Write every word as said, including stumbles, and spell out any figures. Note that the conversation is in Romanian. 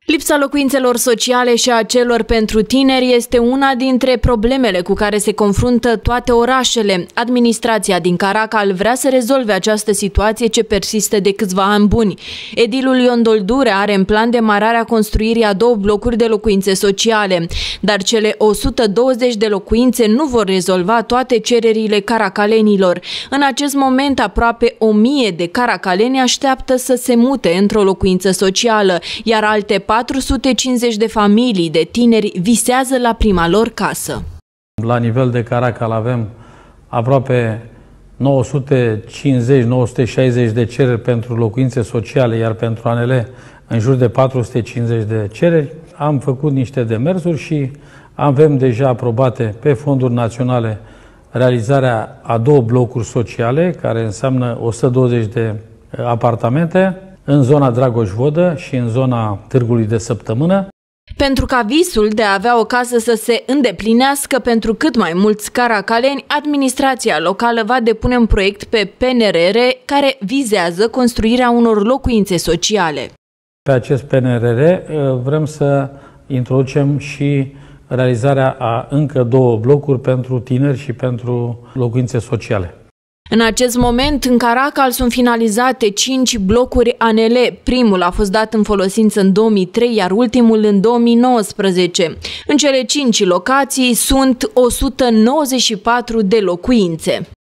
Lipsa locuințelor sociale și a celor pentru tineri este una dintre problemele cu care se confruntă toate orașele. Administrația din Caracal vrea să rezolve această situație ce persistă de câțiva ani buni. Edilul Ion Doldure are în plan demararea construirii a două blocuri de locuințe sociale, dar cele o sută douăzeci de locuințe nu vor rezolva toate cererile caracalenilor. În acest moment, aproape o mie de caracaleni așteaptă să se mute într-o locuință socială, iar alte patru sute cincizeci de familii de tineri visează la prima lor casă. La nivel de Caracal avem aproape nouă sute cincizeci - nouă sute șaizeci de cereri pentru locuințe sociale, iar pentru A N L în jur de patru sute cincizeci de cereri. Am făcut niște demersuri și avem deja aprobate pe fonduri naționale realizarea a două blocuri sociale, care înseamnă o sută douăzeci de apartamente, în zona Dragoș-Vodă și în zona Târgului de Săptămână. Pentru ca visul de a avea o casă să se îndeplinească pentru cât mai mulți caracaleni, administrația locală va depune un proiect pe P N R R care vizează construirea unor locuințe sociale. Pe acest P N R R vrem să introducem și realizarea a încă două blocuri pentru tineri și pentru locuințe sociale. În acest moment, în Caracal sunt finalizate cinci blocuri A N L. Primul a fost dat în folosință în două mii trei, iar ultimul în două mii nouăsprezece. În cele cinci locații sunt o sută nouăzeci și patru de locuințe.